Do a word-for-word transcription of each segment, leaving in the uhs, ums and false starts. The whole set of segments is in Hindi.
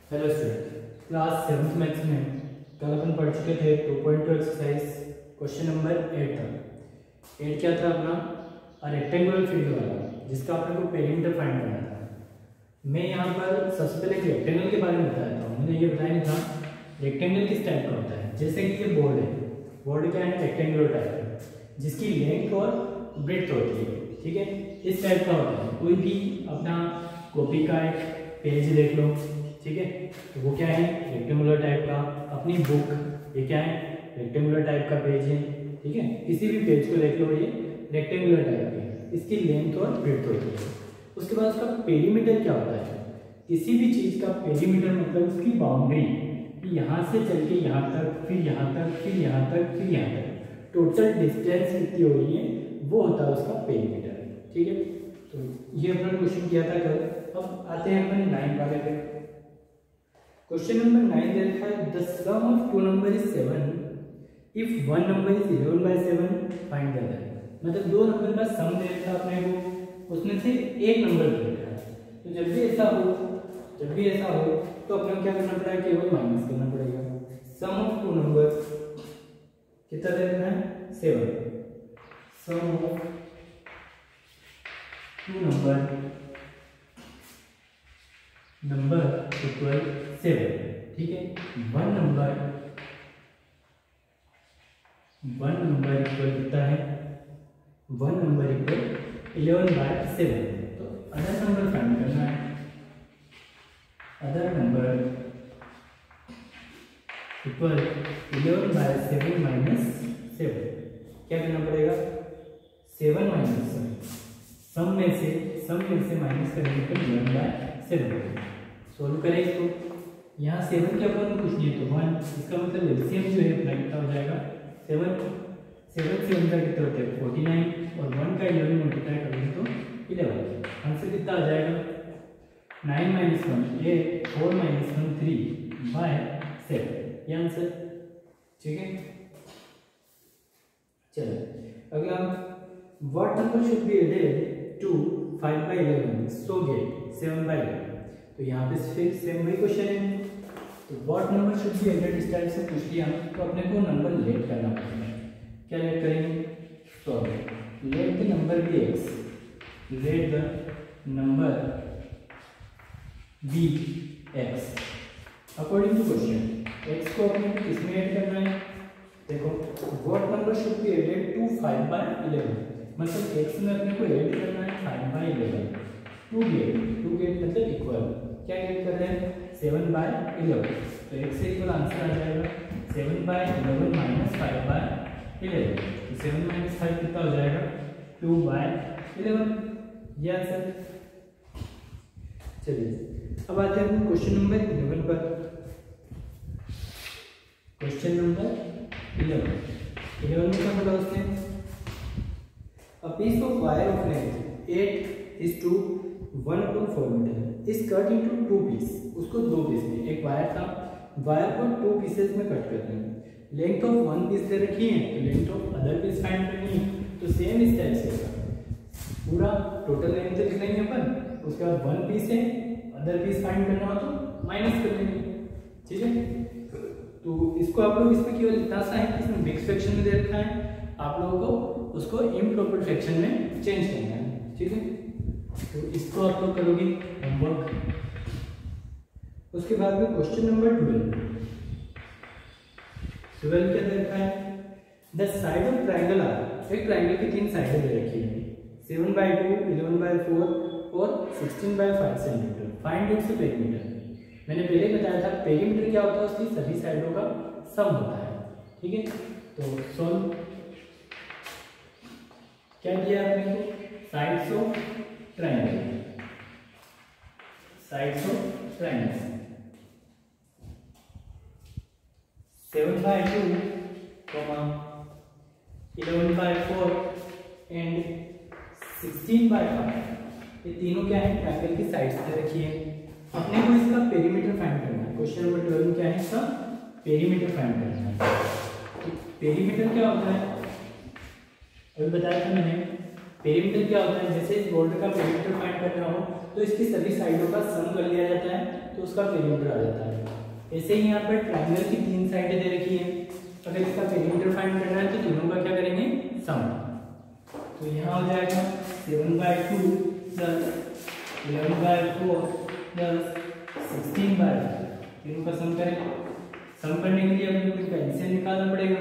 Hello student, class seventh maths में कल अपन पढ़ चुके थे two point two exercise question number eight तक। एट क्या था अपना? अ रेक्टेंगुलर फील्ड वाला, जिसका अपने को पेरीमीटर फाइंड करना था। मैं यहाँ पर सबसे पहले एक रेक्टेंगल के बारे में बताया था। मैंने ये बताया नहीं था रेक्टेंगल किस टाइप का होता है। जैसे कि ये बोर्ड है, बोर्ड क्या है? रेक्टेंगुलर टाइप है, जिसकी लेंथ और ब्रेड्थ होती है, ठीक है, इस टाइप का होता है। कोई भी अपना कॉपी का एक पेज देख लो, ठीक है, तो वो क्या है? रेक्टेंगुलर टाइप का। अपनी बुक ये क्या है? रेक्टेंगुलर टाइप का पेज है, ठीक है। किसी भी पेज को देख लो, ये रेक्टेंगुलर टाइप का है, इसकी लेंथ और ब्रेड्थ होती है। उसके बाद उसका पेरीमीटर क्या होता है? किसी भी चीज का पेरीमीटर मतलब उसकी बाउंड्री, कि यहाँ से चल के यहाँ तक, फिर यहाँ तक, फिर यहाँ तक, फिर यहाँ तक, टोटल डिस्टेंस कितनी हो रही है, वो होता है उसका पेरीमीटर, ठीक है। तो ये अपना क्वेश्चन किया था कल। अब आते हैं अपन नाइन वाले पे। क्वेश्चन नंबर नाइन दे रखा है the sum of two number is seven if one number is eleven by seven find the other. मतलब दो नंबर का सम दे रखा अपने को, उसमें से एक नंबर दे रखा है। तो जब भी ऐसा हो जब भी ऐसा हो तो अपने को क्या करना पड़ेगा? केवल माइनस करना पड़ेगा। सम ऑफ टू नंबर कितना दे रखा है? Seven. Sum of two number number equal seven, ठीक है। One number one number equal कितना है? One number equal eleven by seven. तो अदर नंबर फाइंड करना है। Other number equal eleven by seven minus seven. क्या करना पड़ेगा? सेवन माइनस सेवन, सम में से सम में से माइनस करने पर इलेवन बाय सेवन। सोल्व करें इसको। यहाँ सेवन के अपन कुछ नहीं है तो वन, इसका मतलब एलसीएम जो है अपना कितना हो जाएगा? सेवन। सेवन से उनका कितना होता है? फोर्टी नाइन, और वन का इलेवन मल्टीप्लाई करेंगे तो इलेवन। आंसर कितना आ जाएगा? Nine minus one eight, four minus one three by seven, ये आंसर, ठीक है। चलो अगला, what number should be added to five by eleven so get seven by eleven. तो यहाँ पे फिर सेम वही क्वेश्चन है। तो what number should be added इस टाइप से पूछ लिया, तो अपने को नंबर लेट करना पड़ेगा। क्या लेट करेंगे? तो let the number be X, let the number be X according to question. X को अपने को किसमें ऐड करना है? देखो, what number should be added to five by eleven, मतलब एक्स में अपने को ऐड करना है five by eleven. To get to get मतलब इक्वल, क्या गेट कर रहे हैं? Seven by eleven. तो एक्स से इक्वल आंसर आ जाएगा seven by eleven minus five by eleven. तो सेवन माइनस फाइव कितना हो जाएगा? टू बाय इलेवन, ये आंसर। चलिए अब आते हैं क्वेश्चन नंबर इलेवन पर। क्वेश्चन नंबर इलेवन इलेवन में क्या बोला उसने? A piece of wire of length eight is two one upon four metre is cut into two piece. उसको दो पीस में, एक वायर था, वायर को टू पीसेस में कट करना है। लेंथ ऑफ वन पीस दे रखी है, तो length of other piece find करनी है। तो सेम इस टाइप से होगा, पूरा टोटल लेंथ लिख लेंगे अपन, उसके बाद वन पीस है, अदर पीस फाइंड करना हो तो माइनस कर लेंगे, ठीक है। तो इसको आप लोग इसमें केवल इतना सा है कि इसमें मिक्स फ्रैक्शन में दे रखा है, आप लोगों को उसको इम्प्रॉपर फ्रैक्शन में चेंज करना है, ठीक है। तो इसको आप लोग करोगे होमवर्क। उसके बाद में क्वेश्चन नंबर ट्वेल्व ट्वेल्व क्या दे रखा है? The side of triangle are, एक ट्राइंगल की तीन साइडें दे रखी है, seven by two, eleven by four और sixteen by five centimetre. Find its perimeter. मैंने पहले बताया था पेरीमीटर क्या होता है? उसकी सभी साइडों का सम होता है, ठीक है। तो सॉल्व क्या दिया आपने को? Sides of triangle, sides of triangle seven by two, eleven by four and sixteen by five, ये तीनों क्या है? ट्राइंगल की साइड्स दे रखी है। अपने को इसका पेरीमीटर फाइंड करना है। क्वेश्चन नंबर ट्वेल्व में क्या है? इसका पेरीमीटर फाइंड करना है। तो पेरीमीटर क्या होता है? अभी बताया था मैंने, पेरीमीटर क्या होता है, जैसे इस बॉर्डर का पेरीमीटर फाइंड करना हो तो इसकी सभी साइडों का सम कर लिया जाता है तो उसका पेरीमीटर आ जाता है। ऐसे ही यहाँ पर ट्रायंगल की तीन साइडें दे रखी है, अगर इसका पेरीमीटर फाइंड करना है तो तीनों का क्या करेंगे, सम। तो यहाँ हो जाएगा seven by two plus eleven by four plus sixteen by तीनों का सम करें। सम करने के लिए अपने को एलसीएम निकालना पड़ेगा,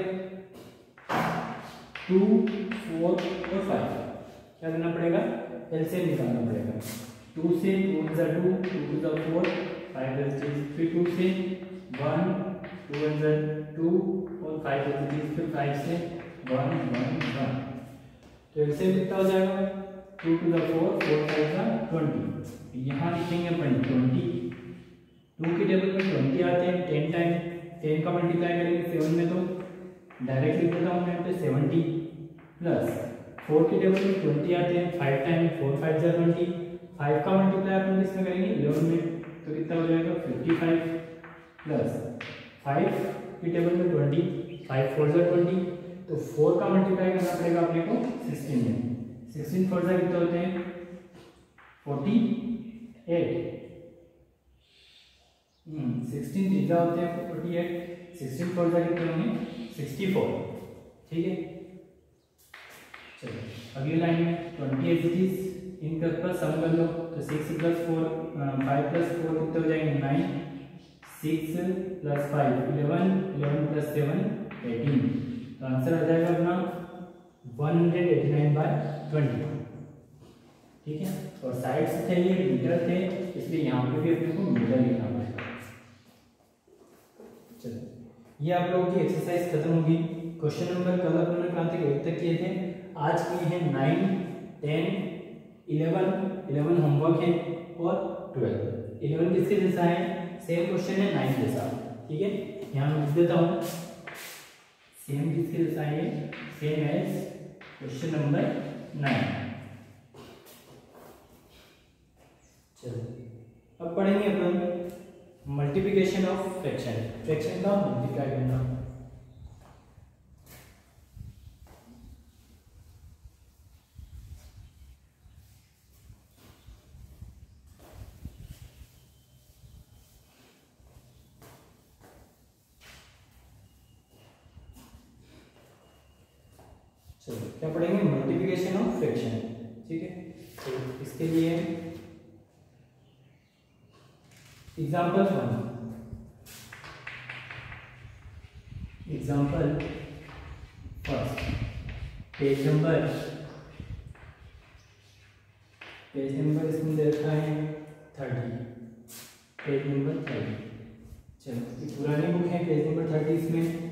टू फोर और फाइव क्या करना पड़ेगा, एलसीएम निकालना पड़ेगा। टू से टू जा टू, टू टू जा फोर, फाइव फिर टू से वन, टू वन जा टू और फाइव फिर फाइव से वन वन वन। तो एलसीएम कितना हो जाएगा, टू टू जा फोर, फोर फाइव जा ट्वेंटी। यहाँ लिखेंगे अपन ट्वेंटी, टू के टेबल में ट्वेंटी आते हैं, टेन टाइम टेन का मल्टीप्लाई करेंगे सेवन में तो डायरेक्ट लिख देता हूँ मैं पे सेवेंटी प्लस फोर के टेबल में ट्वेंटी आते हैं, फाइव टाइम फोर फाइव जा ट्वेंटी, फाइव का मल्टीप्लाई अपन किसमें करेंगे, इलेवन में, तो कितना हो जाएगा फिफ्टी फाइव प्लस फाइव के टेबल में ट्वेंटी, फाइव फोर जा ट्वेंटी, तो फोर का मल्टीप्लाई करना पड़ेगा अपने को सिक्सटीन में, सिक्सटीन फोर जा कितने होते हैं फोर्टी एट, सिक्सटीन तीजा होते हैं फोर्टी एट, सिक्सटीन फोर जा कितने होंगे सिक्सटी फोर। ठीक है, चलो अगली लाइन में ट्वेंटी एट इज इनका प्लस सम कर लो, तो six plus four, five plus four कितने हो जाएंगे nine, six plus five eleven, eleven plus seven eighteen, तो आंसर आ जाएगा अपना one hundred eighty nine by twenty. ठीक है, और साइड्स थे ये मीटर थे, इसलिए यहाँ पे भी अपने को मीटर लिखना पड़ेगा। चलो ये आप लोगों की एक्सरसाइज खत्म होगी। क्वेश्चन नंबर कल अपने कहाँ तक एट तक किए थे, आज किए हैं nine, ten, eleven, eleven homework है और ट्वेल्व। इलेवन किसके जैसा है, सेम क्वेश्चन है नाइन जैसा। ठीक है, यहाँ मैं लिख देता हूँ सेम किसके जैसा है, same as question number nine. चलो अब पढ़ेंगे अपन मल्टीप्लिकेशन ऑफ फ्रैक्शन, फ्रैक्शन का मल्टीप्लाई करना। चलो क्या पढ़ेंगे, मल्टीप्लिकेशन ऑफ फ्रैक्शन। ठीक है, तो इसके लिए example one, example first, page number page number इसमें दे रखा है थर्टी, पेज नंबर थर्टी। चलो ये पुरानी बुक है, पेज नंबर थर्टी, इसमें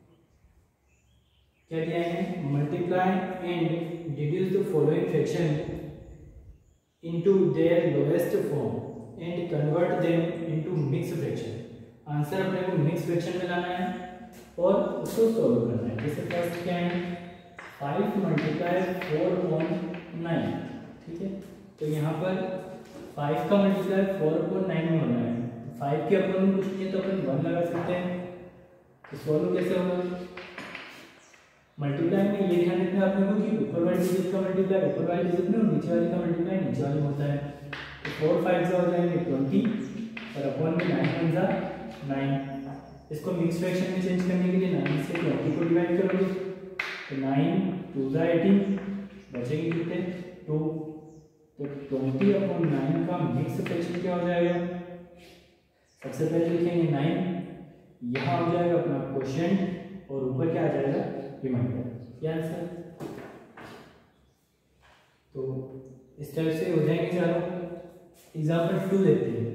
क्या दिया है, multiply and deduce the following fraction into their lowest form and convert them into mix fraction. Answer अपने को मिक्स फ्रैक्शन में लाना है और उसको सॉल्व करना है। जैसे फर्स्ट क्या है, five multiply four upon nine. ठीक है, तो यहाँ पर फाइव का मल्टीप्लाई फोर अपॉन नाइन में होना है, फाइव के अपॉन में कुछ नहीं है तो अपन वन लगा सकते हैं। तो सॉल्व कैसे होगा, मल्टीप्लाई में ये ध्यान रखना अपने को कि ऊपर वाली डिजिट का मल्टीप्लाई ऊपर वाली डिजिट में और नीचे वाली का मल्टीप्लाई नीचे वाली में होता है। तो फोर फाइव जा हो जाएंगे ट्वेंटी और अपॉन में नाइन वन जा नाइन। इसको मिक्स फ्रैक्शन में चेंज करने के लिए नाइन से ट्वेंटी को डिवाइड करोगे तो नाइन टू जा एटीन, बचेंगे कितने टू। तो ट्वेंटी अपॉन नाइन का मिक्स फ्रैक्शन क्या हो जाएगा, सबसे पहले लिखेंगे नाइन, यहाँ हो जाएगा अपना क्वोशिएंट और ऊपर क्या आ जाएगा रिमाइंडर। ये आंसर। तो इस टाइप से हो जाएंगे चारों। एग्जाम्पल टू देखते हैं,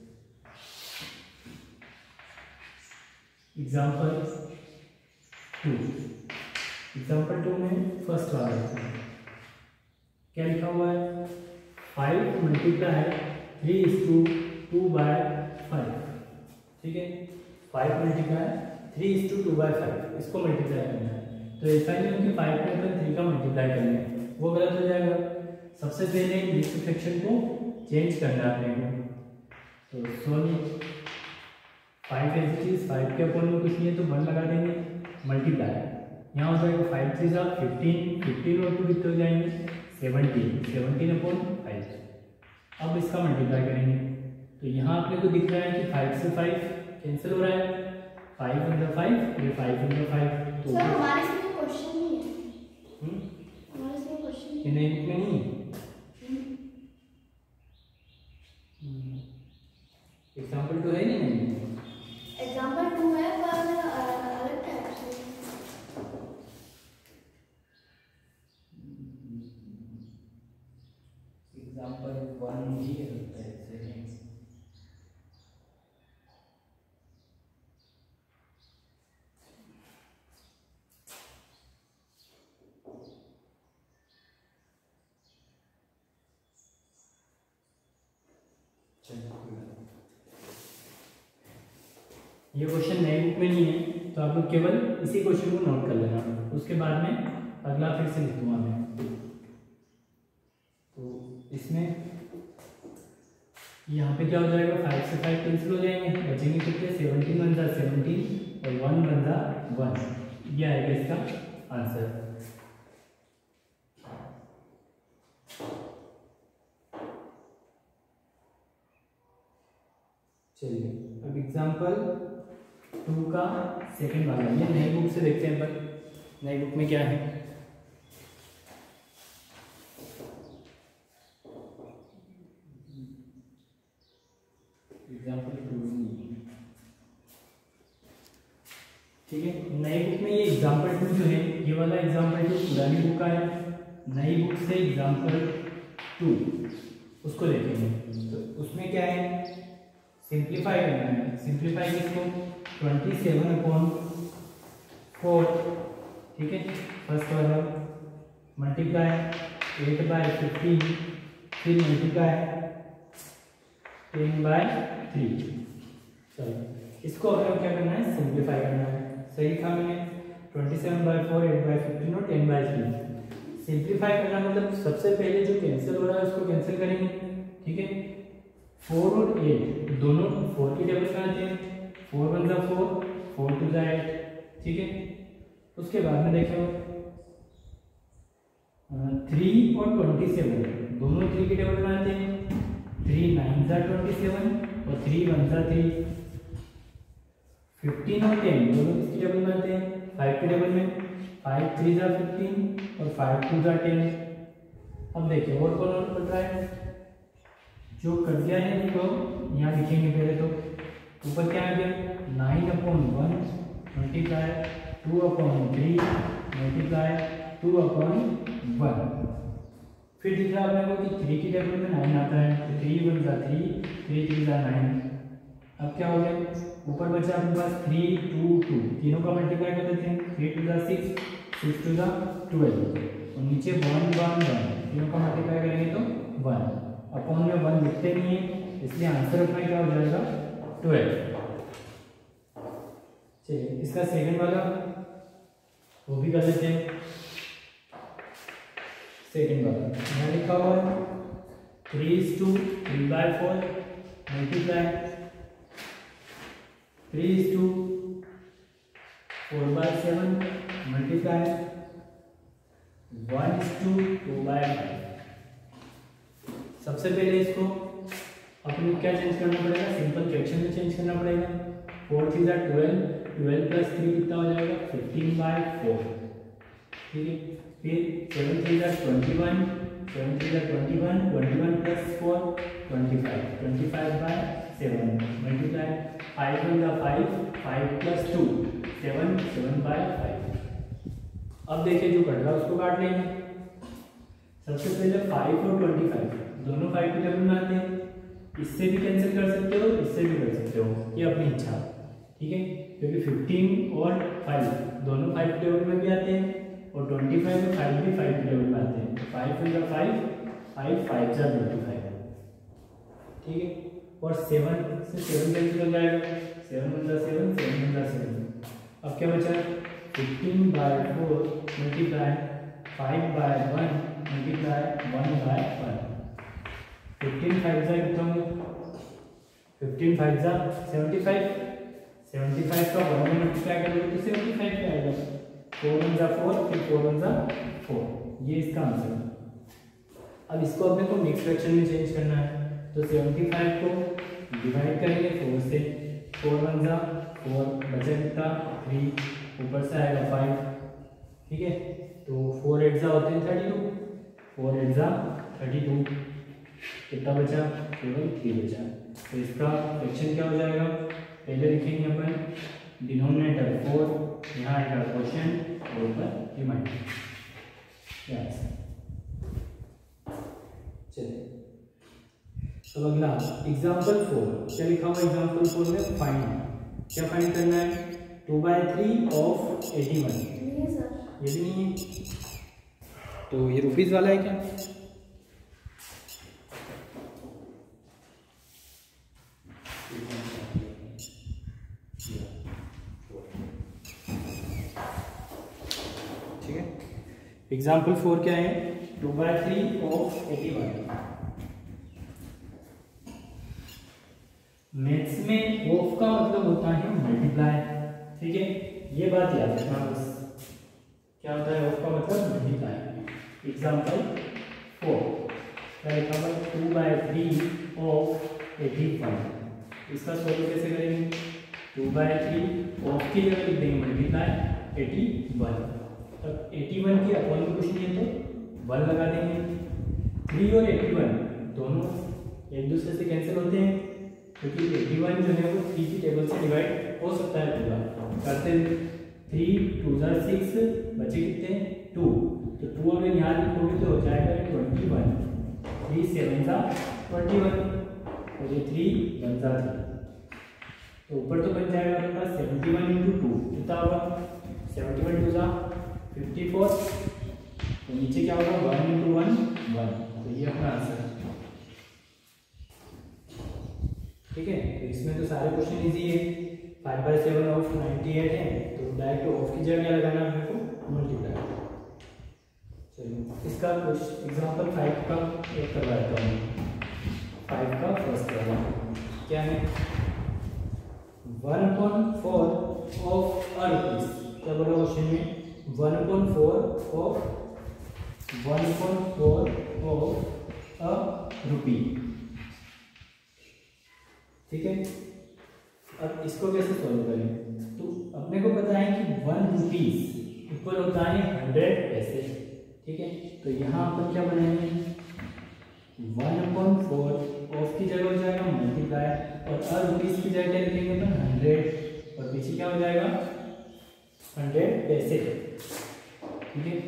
एग्जाम्पल टू, एग्जाम्पल टू में फर्स्ट वाला है, क्या लिखा हुआ है, five multiply three is to two by five. ठीक है, five multiply three is to two by five, इसको मल्टीप्लाई करना है। तो ऐसा नहीं है कि फाइव के ऊपर थ्री का मल्टीप्लाई करना है, वो गलत हो जाएगा। सबसे पहले मिक्स फ्रैक्शन को चेंज करना है अपने को। तो solve five as it is, five के अपॉन में कुछ नहीं है तो वन लगा देंगे, मल्टीप्लाई यहाँ हो जाएगा फाइव थ्री सा फिफ्टीन, फिफ्टीन और टू कितने हो जाएंगे सेवनटीन, सेवनटीन अपॉन फाइव। अब इसका मल्टीप्लाई करेंगे तो यहाँ अपने को दिख रहा है कि फाइव से फाइव कैंसिल हो रहा है, फाइव अंदर फाइव, ये फाइव अंदर फाइव। तो सर हमारे इसमें क्वेश्चन नहीं है। हम्म हमारे इसमें क्वेश्चन ये नहीं बुक में नहीं एग्जाम्पल टू है नहीं, एग्जाम्पल टू है पर अलग टाइप से। एग्जाम्पल वन ही है ऐसे। ये क्वेश्चन नई बुक में नहीं है तो आप लोग केवल इसी क्वेश्चन को नोट कर लेना, उसके बाद में अगला फिर से लिख दूंगा मैं। तो इसमें यहाँ पे क्या हो जाएगा, फाइव से फाइव कैंसिल हो जाएंगे, बचेंगे कितने, सेवनटीन बन जा सेवनटीन और वन बन जा वन। ये आएगा इसका आंसर। चलिए अब एग्जाम्पल टू का सेकंड वाला, ये नई बुक से देखते हैं। पर नई बुक में क्या है, एग्जाम्पल टू, ठीक है। नई बुक में ये एग्जाम्पल टू जो है, ये वाला एग्जाम्पल टू पुरानी बुक का है, नई बुक से एग्जाम्पल टू उसको देखेंगे। तो उसमें क्या है, सिंप्लीफाई करना है। सिंप्लीफाई किसको, ट्वेंटी सेवन अपॉन फोर, ठीक है। फर्स्ट वाला मल्टीप्लाई एट बाय फिफ्टीन, फिर मल्टीप्लाई टेन बाय थ्री। चलो इसको हमें क्या करना है, सिंप्लीफाई करना है। सही था मैंने, twenty seven by four, eight by fifteen और टेन बाय थ्री। सिंप्लीफाई करना मतलब सबसे पहले जो कैंसिल हो रहा है उसको कैंसिल करेंगे, ठीक है। फोर और एट दोनों फोर की टेबल में आते हैं, फोर वन जा फोर, फोर टू जा एट, ठीक है। उसके बाद में देखो थ्री और ट्वेंटी सेवन दोनों थ्री की टेबल में आते हैं, थ्री नाइन जा ट्वेंटी सेवन और थ्री वन जा थ्री। फिफ्टीन और टेन दोनों किसकी टेबल में आते हैं, फाइव की टेबल में, फाइव थ्री जा फिफ्टीन और फाइव टू जा टेन। अब देखिए और कौन और बच रहा है, जो कट गया है इनको यहाँ लिखेंगे पहले। तो ऊपर क्या आ गया, nine upon one multiply two upon three multiply two upon one. फिर दिख रहा है अपने को कि थ्री की टेबल में नाइन आता है, तो थ्री वन जा थ्री, थ्री थ्री जा नाइन। अब क्या हो गया, ऊपर बचा अपने पास थ्री टू टू, तीनों का मल्टीप्लाई कर देते हैं, थ्री टू जा सिक्स, सिक्स टू जा ट्वेल्व और नीचे वन वन वन, तीनों का मल्टीप्लाई करेंगे तो वन। अपॉन में वन लिखते नहीं है इसलिए आंसर अपना क्या हो जाएगा, ट्वेल्व। चलिए इसका सेकंड वाला वो भी कर लेते हैं। सेकंड वाला यहाँ लिखा हुआ है three is to three by four multiply three is to four by seven multiply one is to two by five. सबसे पहले इसको अपने क्या चेंज करना पड़ेगा, सिंपल फ्रैक्शन में चेंज करना पड़ेगा। फोर थ्री जा ट्वेल्व, ट्वेल्व प्लस थ्री कितना हो जाएगा, फिफ्टीन बाय फोर, ठीक है। फिर सेवन थ्री जा ट्वेंटी वन, सेवन थ्री जा twenty one, twenty one plus four twenty five, twenty five by seven multiply five one जा five, five plus two seven, seven by five. अब देखिए जो कट रहा है उसको काट लेंगे। सबसे पहले फाइव और ट्वेंटी फाइव दोनों फाइव की टेबल में आते हैं, इससे भी कैंसिल कर सकते हो, इससे भी कर सकते हो, ये अपनी इच्छा, ठीक है। क्योंकि फिफ्टीन और फाइव दोनों फाइव की टेबल में भी आते हैं और ट्वेंटी फाइव और फाइव भी फाइव की टेबल में आते हैं। फाइव वन जा फाइव, फाइव फाइव जा ट्वेंटी फाइव, ठीक है। और सेवन से सेवन कैंसिल हो जाएगा, सेवन वन जा सेवन, सेवन वन जा सेवन। अब क्या बचा, fifteen by four multiply five by one multiply one by one. Fifteen five जा कितना होंगे, फिफ्टीन फाइव जा सेवेंटी फाइव, सेवेंटी फाइव का वन में मल्टीप्लाई करोगे तो सेवेंटी फाइव पे आएगा। फोर वन जा फोर, फिर फोर वन जा फोर, ये इसका आंसर है। अब इसको अपने को मिक्स फ्रैक्शन में चेंज करना है, तो सेवेंटी फाइव को डिवाइड करेंगे फोर से, फोर वन जा फोर, बचा कितना थ्री, ऊपर से आएगा फाइव, ठीक है। तो फोर एट जा होते हैं थर्टी टू, फोर एट जा थर्टी टू, कितना बचा केवल थ्री बचा। तो इसका फ्रैक्शन क्या हो जाएगा, पहले लिखेंगे अपन डिनोमिनेटर फोर, यहाँ आएगा क्वेश्चन और ऊपर रिमाइंडर। चलिए तो अगला एग्जाम्पल फोर, क्या लिखा हुआ एग्जाम्पल फोर में, फाइंड, क्या फाइंड करना है, two by three of eighty one, ये भी नहीं है, तो ये रुपीज वाला है क्या, ठीक है। एग्जाम्पल फोर क्या है, two by three of eighty one. Maths में ऑफ का मतलब होता है मल्टीप्लाई, ठीक है, ये बात याद रखना बस, क्या होता है ऑफ का मतलब मल्टीप्लाई। एग्जाम्पल फोर क्या लिखा हुआ, two by three of eighty one, इसका सॉल्व कैसे करेंगे, टू बाई थ्री ऑफ की जगह लिख देंगे मल्टीप्लाई एटी वन, तब एटी वन की अपॉन में कुछ नहीं है तो वन लगा देंगे। थ्री और एटी वन दोनों एक दूसरे से कैंसिल होते हैं, क्योंकि एटी वन जो है वो थ्री की टेबल से डिवाइड हो सकता है पूरा, करते थ्री टू ज़ा सिक्स, बचे कितने टू, तो टू अगर यहाँ लिखोगे तो हो जाएगा ट्वेंटी वन, थ्री सेवन ज़ा ट्वेंटी वन, और ये थ्री वन ज़ा थ्री, तो ऊपर तो बन जाएगा आपके पास सेवेंटी वन इंटू टू, कितना होगा सेवेंटी वन टू ज़ा फिफ्टी फोर, तो नीचे क्या होगा वन इंटू वन वन, तो ये अपना आंसर है, ठीक है। तो इसमें तो सारे क्वेश्चन इजी है, five by seven of ninety eight है, तो डायरेक्ट ऑफ की जगह क्या लगाना है अपने को मल्टीप्लाई। चलिए इसका कुछ एग्जांपल फाइव का एक करवा देता हूँ, फाइव का फर्स्ट करवा, क्या है, one upon four of a rupees, क्या बोला क्वेश्चन में, one upon four of one upon four of a rupee, ठीक है। अब इसको कैसे सॉल्व करें, तो अपने को पता है कि वन रुपीज इक्वल होता है हंड्रेड पैसे, ठीक है। तो यहाँ अपन क्या बनाएंगे, वन अपॉन फोर ऑफ की जगह हो जाएगा मल्टीप्लाई, और अ रुपीज की जगह क्या लिखेंगे अपन हंड्रेड, और पीछे क्या हो जाएगा हंड्रेड पैसे, ठीक है,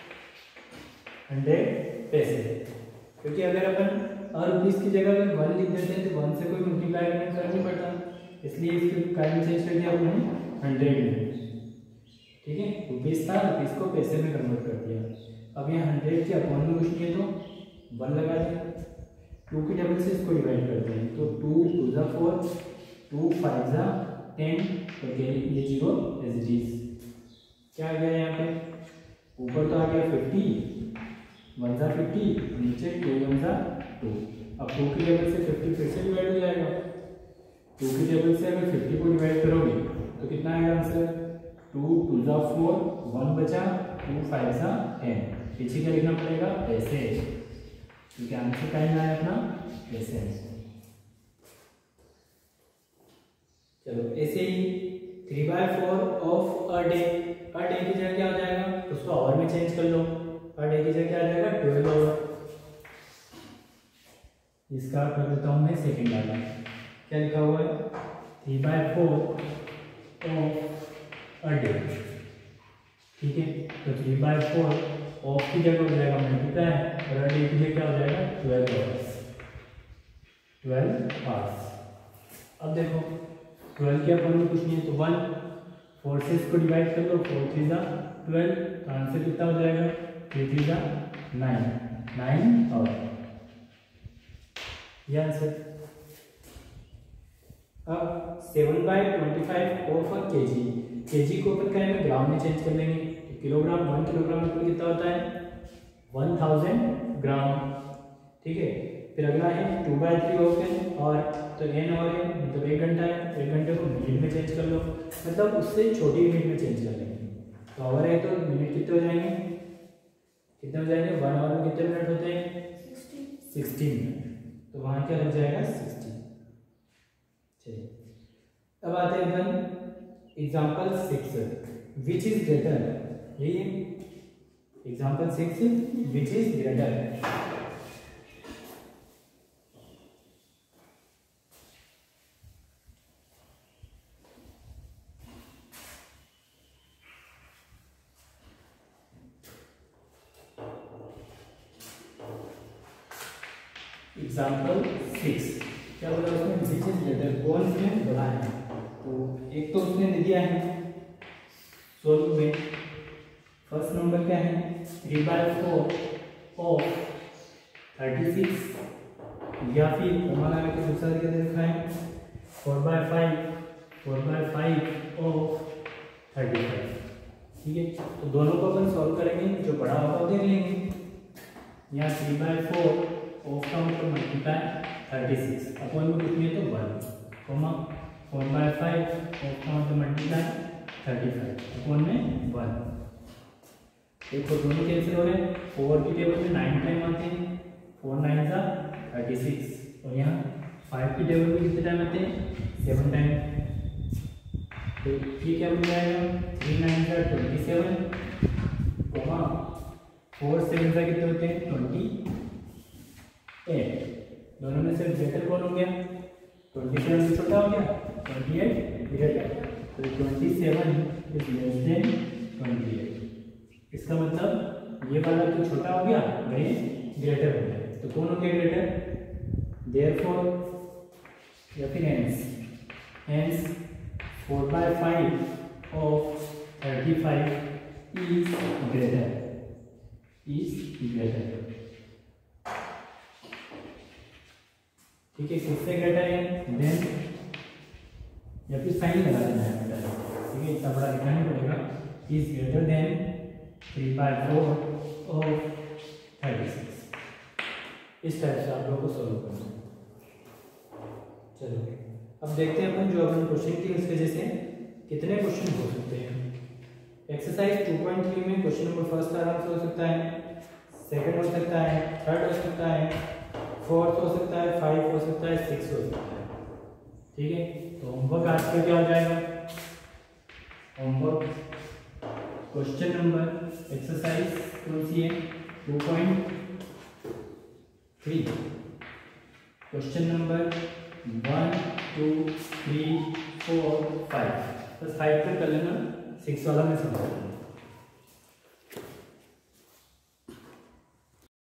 हंड्रेड पैसे, क्योंकि अगर अपन और रुपीस की जगह अगर वन लिख देते हैं तो वन से कोई मल्टीप्लाई करना नहीं पड़ता, इसलिए इसके काइंड चेंज कर दिया आपने हंड्रेड में, ठीक है, रुपीस था रुपीस को पैसे में कन्वर्ट कर दिया। अब यहाँ हंड्रेड के अपॉन में कुछ नहीं है तो वन लगा दिया, टू की टेबल से इसको डिवाइड करते हैं, तो टू टू ज़ा फोर, टू फाइव ज़ा टेन, और ये जीरो एज इट इज, क्या आ गया यहाँ पे, ऊपर तो आ गया फिफ्टी, वन ज़ा फिफ्टी, नीचे टू वन ज़ा टू, अब टू की टेबल से फिफ्टी फिर से डिवाइड हो जाएगा, टू की टेबल से अगर फिफ्टी को डिवाइड करोगे तो कितना आएगा आंसर, टू टू ज़ा फोर, वन बचा, टू फाइव ज़ा टेन, पीछे क्या लिखना पड़ेगा ऐसे, क्योंकि आंसर टाइम आया अपना ऐसे। चलो ऐसे ही three by four of a day, a day की जगह क्या हो जाएगा, उसको आवर में चेंज कर लो, अ डे की जगह क्या आ जाएगा ट्वेल्व आवर, इसका कर देता हूँ मैं सेकेंड वाला, क्या लिखा हुआ है, three by four of a day, ठीक है। तो थ्री बाई फोर ऑफ की जगह हो जाएगा मल्टीप्लाई, और अ डे की जगह क्या हो जाएगा ट्वेल्व आवर्स, ट्वेल्व आवर्स। अब देखो ट्वेल्व के अपन में कुछ नहीं है तो वन, फोर से इसको डिवाइड कर लो, फोर थ्री ज़ा ट्वेल्व, तो आंसर कितना हो जाएगा, थ्री थ्री ज़ा नाइन, नाइन आवर, ये आंसर। अब seven by twenty five of a K G, के जी को अपन करेंगे ग्राम में चेंज कर लेंगे, तो किलोग्राम, वन किलोग्राम में कितना होता है वन थाउजेंड ग्राम, ठीक है। फिर अगला है two by three of an, और तो एन और एन मतलब एक घंटा है, एक घंटे को मिनट में चेंज कर लो, मतलब उससे छोटी यूनिट में चेंज कर लेंगे, तो आवर है तो मिनट कितने हो जाएंगे, कितने हो जाएंगे, वन आवर में कितने मिनट होते हैं सिक्सटीन में, तो वहाँ क्या लग जाएगा सिक्सटीन। चलिए अब आते हैं अपन example six, which is greater. यही example six, which is greater. Example six क्या बोला उसने, विच इज ग्रेटर, कौन से बड़ा है। तो एक तो उसने दे दिया है सोल्व में, फर्स्ट नंबर क्या है, three by four of thirty six, या फिर कॉमा लगा के दूसरा क्या दे रखा है, four by five four by five of thirty five. ठीक है, तो दोनों को अपन सॉल्व करेंगे, जो बड़ा होगा वो देख लेंगे। यहाँ थ्री बाय फोर ऑफ का मतलब मल्टीप्लाई थर्टी सिक्स, अपॉन में कितनी है तो one, comma four by five of का मतलब मल्टीप्लाई थर्टी फाइव, अपॉन में वन। देखो दोनों कैंसिल हो रहे हैं, फोर की टेबल में नाइन टाइम आते हैं, फोर नाइन सा थर्टी सिक्स, और यहाँ फाइव की टेबल में कितने टाइम आते हैं, सेवन टाइम। तो ये क्या बन जाएगा, थ्री नाइन सा twenty seven, comma four seven सा कितने होते हैं, ट्वेंटी एट। दोनों में से ग्रेटर कौन हो गया, ट्वेंटी सेवन से छोटा हो गया, ट्वेंटी एट ग्रेटर, तो twenty seven is less than twenty eight. इसका मतलब ये वाला तो छोटा हो गया और ये ग्रेटर हो गया, तो कौन हो गया ग्रेटर, देयरफॉर या फिर hence, hence four by five of thirty five is greater, is greater. ठीक है, किससे ग्रेटर है, देन या फिर साइन लगा देना है बेटा। ठीक है, इतना बड़ा लिखना नहीं पड़ेगा, is greater than three by four of thirty six. इस टाइप से आप लोगों को सोल्व करना है। चलो अब देखते हैं अपन जो अपन क्वेश्चन की उसके जैसे कितने क्वेश्चन हो सकते हैं। एक्सरसाइज टू पॉइंट थ्री में क्वेश्चन नंबर फर्स्ट आराम से हो सकता है, सेकंड हो सकता है, थर्ड हो सकता है, फोर्थ हो सकता है, फाइव हो सकता है, सिक्स हो सकता है। ठीक है, तो होमवर्क आज का क्या हो जाएगा, होमवर्क क्वेश्चन नंबर एक्सरसाइज कौन सी है, two point three, question number one two three four five, बस फाइव तक कर लेना, सिक्स वाला में समझा।